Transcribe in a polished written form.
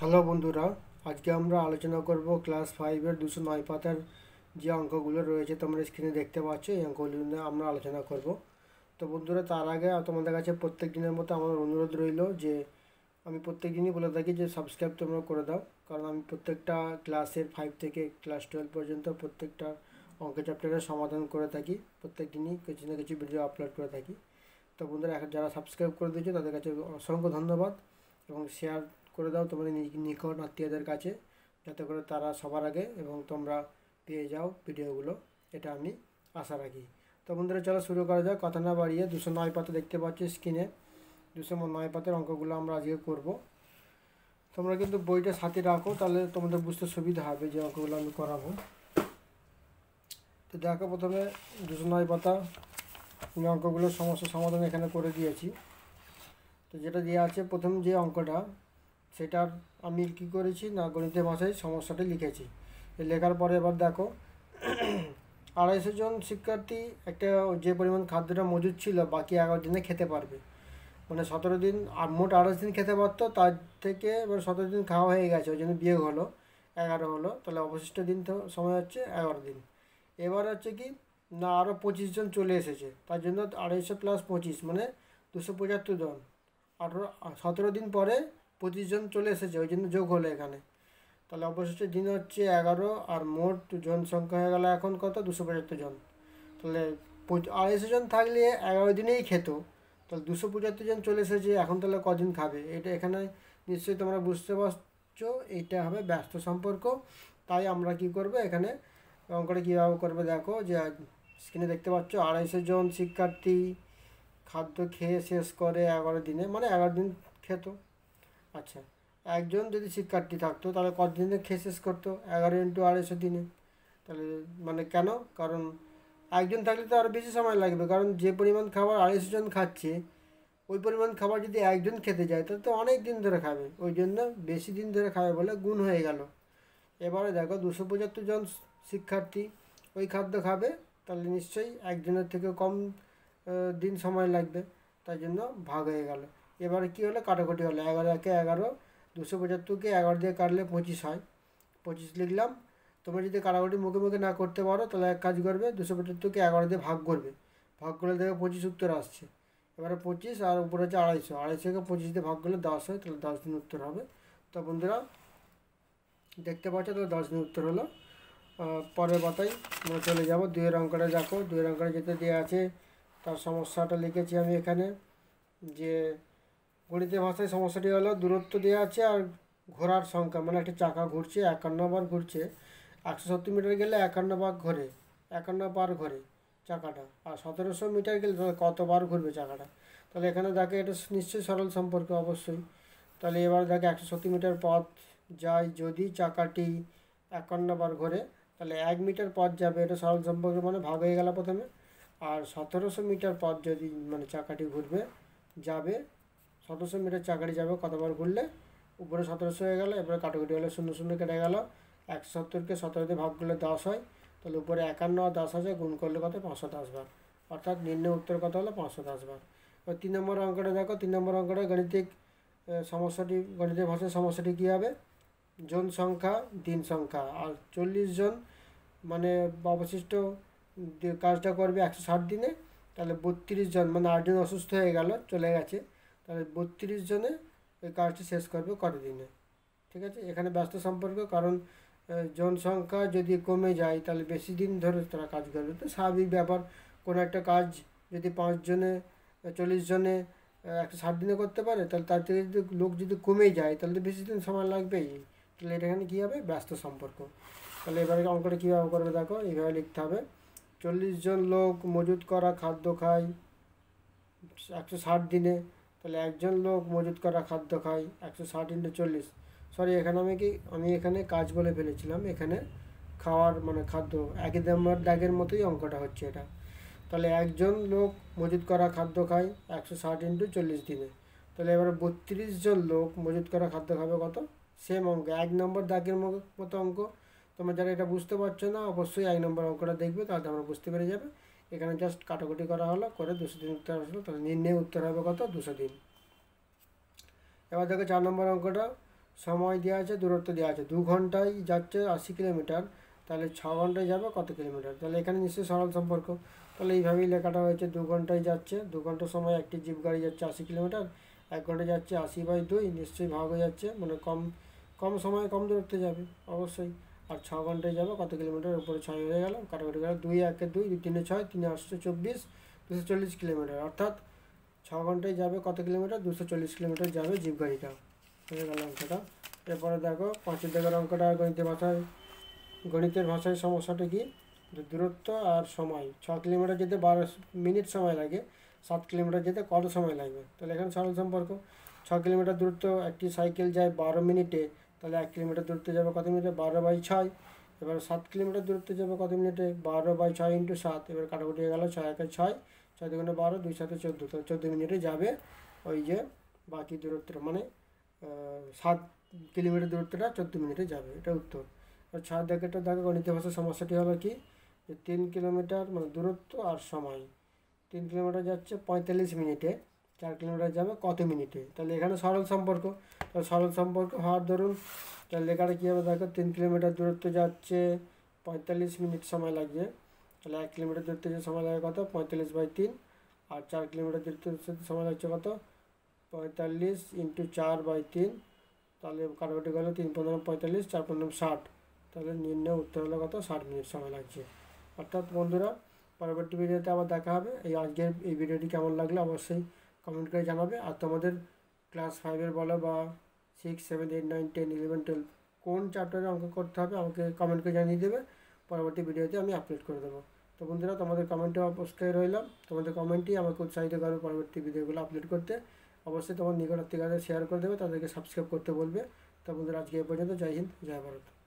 Hello বন্ধুরা, আজকে আমরা আলোচনা করব ক্লাস 5-এর 209 পাতার যে অঙ্কগুলো রয়েছে তোমরা স্ক্রিনে দেখতে পাচ্ছ। এই অঙ্কগুলো নিয়ে আমরা আলোচনা করব। তো বন্ধুরা, তার আগে তোমাদের কাছে প্রত্যেক দিনের মতো আমার অনুরোধ রইল যে আমি প্রত্যেক দিনই বলে থাকি যে সাবস্ক্রাইব তোমরা করে দাও, কারণ আমি প্রত্যেকটা ক্লাসের 5 থেকে ক্লাস 12 পর্যন্ত প্রত্যেকটা অঙ্ক চ্যাপ্টারের সমাধান করে থাকি। প্রত্যেক দিনই কিছু না কিছু ভিডিও আপলোড করে থাকি। তো বন্ধুরা, এখন যারা সাবস্ক্রাইব করে দিয়েছো তাদের কাছে অসংখ্য ধন্যবাদ, এবং শেয়ার করে দাও তোমাদের নিকট আত্মীয়দের কাছে, যাতে করে তারা সবার আগে এবং তোমরা পেয়ে যাও ভিডিওগুলো, এটা আমি আশা রাখি। তো বন্ধুরা, চলো শুরু করা যাক। কথা না বাড়িয়ে 209 পাতা দেখতে পাচ্ছি স্ক্রিনে। 209 পাতার অঙ্কগুলো আমরা আজকে করব। তোমরা কিন্তু বইটা সাথে রাখো, তাহলে তোমাদের বুঝতে সুবিধা হবে যে অঙ্কগুলো আমি করাবো। তো দেখো, প্রথমে 209 পাতা আমি অঙ্কগুলোর সমস্যা সমাধান এখানে করে দিয়েছি। তো যেটা দেওয়া আছে প্রথম যে অঙ্কটা, সেটার আমি কি করেছি না, গণিতের ভাষায় সমস্যাটি লিখেছি। লেখার পরে এবার দেখো, 250 জন শিক্ষার্থী একটা যে পরিমাণ খাদ্যটা মজুদ ছিল বাকি 11 দিনে খেতে পারবে। মানে 17 দিন, আর মোট 28 দিন খেতে পারতো, তার থেকে এবার 17 দিন খাওয়া হয়ে গেছে, ওই জন্য বিয়োগ হলো 11 হলো, তাহলে অবশিষ্ট দিন তো সময় হচ্ছে 11 দিন। এবার হচ্ছে কি না, আরও 25 জন চলে এসেছে, তার জন্য 250 প্লাস 25 মানে 275 জন। 17 দিন পরে 25 জন চলে এসেছে, ওই জন্য যোগ হলো এখানে। তাহলে অবশিষ্ট দিন হচ্ছে 11, আর মোট জনসংখ্যা হয়ে গেল এখন কত, 275 জন। তাহলে 250 জন থাকলে 11 দিনেই খেত, তাহলে 275 জন চলে এসেছে, এখন তাহলে কদিন খাবে? এটা এখানে নিশ্চয়ই তোমরা বুঝতে পারছো, এইটা হবে ব্যস্ত সম্পর্ক। তাই আমরা কি করব এখানে অঙ্কটা কীভাবে করবে দেখো, যে স্ক্রিনে দেখতে পাচ্ছ 250 জন শিক্ষার্থী খাদ্য খেয়ে শেষ করে 11 দিনে, মানে 11 দিন খেত। আচ্ছা, একজন যদি শিক্ষার্থী থাকতো তাহলে কতদিনে খেয়ে শেষ করতো? 11 ইন্টু 250 দিনে। তাহলে মানে কেন? কারণ একজন থাকলে তো আরও বেশি সময় লাগবে, কারণ যে পরিমাণ খাবার 250 জন খাচ্ছে, ওই পরিমাণ খাবার যদি একজন খেতে যায় তাহলে তো অনেক দিন ধরে খাবে, ওই জন্য বেশি দিন ধরে খাবে বলে গুণ হয়ে গেল। এবারে দেখো 275 জন শিক্ষার্থী ওই খাদ্য খাবে, তাহলে নিশ্চয়ই একজনের থেকে কম দিন সময় লাগবে, তাই জন্য ভাগ হয়ে গেল। এবারে কী হলো, কাটাকুটি হলো, 11 একে 11, 275কে 11 দিয়ে কাটলে 25 হয়, 25 লিখলাম। তোমরা যদি কাটাকুটি মুখে মুখে না করতে পারো তাহলে এক কাজ করবে, 275কে 11 দিয়ে ভাগ করবে, ভাগ করলে দেখো 25 উত্তর আসছে। এবারে 25 আর উপরে হচ্ছে 250, 250কে 25 দিয়ে ভাগ করলে 10 হয়, তাহলে 10 দিন উত্তর হবে। তো বন্ধুরা দেখতে পাচ্ছ, তাহলে 10 দিন উত্তর হলো। পরের পাতায় আমরা চলে যাব। 2-এর অঙ্কটা দেখো, 2-এর অঙ্কটা যেটা দেওয়া আছে তার সমস্যাটা লিখেছি আমি এখানে। যে গণিতের ভাষায় সমস্যাটি হলো, দূরত্ব দেওয়া আছে আর ঘোরার সংখ্যা, মানে একটা চাকা ঘুরছে 51 বার ঘুরছে, 170 মিটার গেলে 51 বার ঘোরে, 51 বার ঘোরে চাকাটা, আর 1700 মিটার গেলে তাহলে কতবার ঘুরবে চাকাটা? তাহলে এখানে দেখে এটা নিশ্চয়ই সরল সম্পর্ক অবশ্যই। তাহলে এবার দেখে 170 মিটার পথ যায় যদি চাকাটি 51 বার ঘোরে, তাহলে 1 মিটার পথ যাবে, এটা সরল সম্পর্ক, মানে ভাগ হয়ে গেল প্রথমে। আর 1700 মিটার পথ যদি মানে চাকাটি ঘুরবে যাবে, 1700 মিটার চাকাটি যাবে কতবার ঘুরলে, উপরে 1700 হয়ে গেল। এবারে কাটাকুটি হলে 0 0 কেটে গেল, 170কে 17 দিয়ে ভাগ করলে 10 হয়, তাহলে উপরে 51 আর 10 আছে, গুণ করলে কত, 510 বার, অর্থাৎ নির্ণয় উত্তর কত হলো, 510 বার। এবার 3 নম্বর অঙ্কটা দেখো, 3 নম্বর অঙ্কটা গাণিতিক সমস্যাটি, গণিতের ভাষায় সমস্যাটি কী হবে, জন সংখ্যা দিন সংখ্যা, আর 40 জন মানে অবশিষ্ট কাজটা করবে 160 দিনে, তাহলে 32 জন, মানে 8 জন অসুস্থ হয়ে গেল, চলে গেছে, তাহলে 32 জনে ওই কাজটি শেষ করবে কত দিনে? ঠিক আছে, এখানে ব্যস্ত সম্পর্ক, কারণ জনসংখ্যা যদি কমে যায় তাহলে বেশি দিন ধরে তারা কাজ করবে, তো স্বাভাবিক ব্যাপার। কোনো একটা কাজ যদি 5 জনে 40 জনে 160 দিনে করতে পারে, তাহলে তার থেকে যদি লোক যদি কমে যায় তাহলে তো বেশি দিন সময় লাগবেই। তাহলে এটা এখানে কী হবে, ব্যস্ত সম্পর্ক। তাহলে এবারে অঙ্কটা কীভাবে করবে দেখো, এইভাবে লিখতে হবে, 40 জন লোক মজুত করা খাদ্য খায় 160 দিনে, তাহলে একজন লোক মজুত করা খাদ্য খায় 160 ইন্টু 40, সরি এখানে আমি এখানে কাজ বলে ফেলেছিলাম, এখানে খাওয়ার মানে খাদ্য, একই নম্বর দাগের মতোই অঙ্কটা হচ্ছে এটা। তাহলে একজন লোক মজুত করা খাদ্য খায় 160 ইন্টু 40 দিনে, তাহলে এবারে 32 জন লোক মজুত করা খাদ্য খাবে কত, সেম অঙ্ক, 1 নম্বর দাগের মতো অঙ্ক। তোমরা যারা এটা বুঝতে পারছো না অবশ্যই 1 নম্বর অঙ্কটা দেখবে, তাহলে আমরা বুঝতে পেরে যাবে। এখানে জাস্ট কাটাকুটি করা হলো, করে 200 দিন উত্তর আসলো, তাহলে নির্ণয় উত্তর হবে কত, 200 দিন। এবার দেখো 4 নম্বর অঙ্কটা, সময় দেওয়া আছে, দূরত্ব দেওয়া আছে। 2 ঘন্টায় যাচ্ছে 80 কিলোমিটার, তাহলে 6 ঘন্টায় যাবে কত কিলোমিটার? তাহলে এখানে নিশ্চয়ই সরল সম্পর্ক। তাহলে এইভাবেই লেখাটা হয়েছে, 2 ঘন্টায় যাচ্ছে, 2 ঘন্টার সময় একটি জিপ গাড়ি যাচ্ছে 80 কিলোমিটার, 1 ঘন্টা যাচ্ছে 80/2, নিশ্চয়ই ভাগ হয়ে যাচ্ছে, মানে কম কম সময়ে কম দূরত্বে যাবে অবশ্যই। আর 6 ঘন্টায় যাবে কত কিলোমিটার? উপরে 6 হয়ে গেল, কাটাকুটি গেল, 2 1 2, 2 3 6, 3 8 24, 240 কিলোমিটার। অর্থাৎ 6 ঘন্টায় যাবে কত কিলোমিটার? 240 কিলোমিটার যাবে জিপ গাড়িটা। হয়ে গেল অঙ্কটা। এরপরে দেখো 5 দাগের অঙ্কটা গণিতের ভাষায় সমস্যাটা কি? দূরত্ব আর সময়। 6 কিলোমিটার যেতে 12 মিনিট সময় লাগে, 7 কিলোমিটার যেতে কত সময় লাগবে? তাহলে এখানে সরল সম্পর্ক। 6 কিলোমিটার দূরত্ব একটি সাইকেল যায় 12 মিনিটে, তাহলে 1 কিলোমিটার দূরত্ব যাবে কত মিনিটে? 12/6। এবার 7 কিলোমিটার দূরত্ব যাবে কত মিনিটে? 12/6 × 7। এবার কাটাকুটি হয়ে গেল, 6 1 6, 6 2 12, 2 7 14, তাহলে 14 মিনিটে যাবে ওই যে বাকি দূরত্বটা, মানে 7 কিলোমিটার দূরত্বটা 14 মিনিটে যাবে। এটা উত্তর। আর 6 দাগেরটা দেখো, গণিতের ভাষার সমস্যাটি হলো কি, যে 3 কিলোমিটার মানে দূরত্ব আর সময়। 3 কিলোমিটার যাচ্ছে 45 মিনিটে, 4 কিলোমিটার যাবে কত মিনিটে? তাহলে এখানে সরল সম্পর্ক। তাহলে সরল সম্পর্ক হওয়ার দরুন তাহলে লেখাটা কী হবে দেখো, 3 কিলোমিটার দূরত্ব যাচ্ছে 45 মিনিট সময় লাগবে, তাহলে 1 কিলোমিটার দূরত্ব যে সময় লাগে কত? 45/3। আর 4 কিলোমিটার দূরত্ব সময় লাগছে কত? 45 × 4/3। তাহলে কাটাকুটি গেলে 3 15 45, 4 15 60। তাহলে নির্ণয় উত্তর হলো কত? 60 মিনিট সময় লাগছে। অর্থাৎ বন্ধুরা, পরবর্তী ভিডিওতে আবার দেখা হবে। আজকের এই ভিডিওটি কেমন লাগলো অবশ্যই কমেন্ট করে জানাবে। আর তোমাদের ক্লাস 5-এর বলো বা 6 7 8 9 10 11 12 কোন চ্যাপ্টারে অঙ্ক করতে হবে আমাকে কমেন্ট করে জানিয়ে দেবে। পরবর্তী ভিডিওতে আমি আপলোড করে দেবো। তো বন্ধুরা, তোমাদের কমেন্টে অবশ্যই রইলাম। তোমাদের কমেন্টই আমাকে উৎসাহিত করবে পরবর্তী ভিডিওগুলো আপলোড করতে। অবশ্যই তোমার নিকটাত্মীয়দের শেয়ার করে দেবে, তাদেরকে সাবস্ক্রাইব করতে বলবে। তো বন্ধুরা, আজকে এ পর্যন্ত। জয় হিন্দ, জয় ভারত।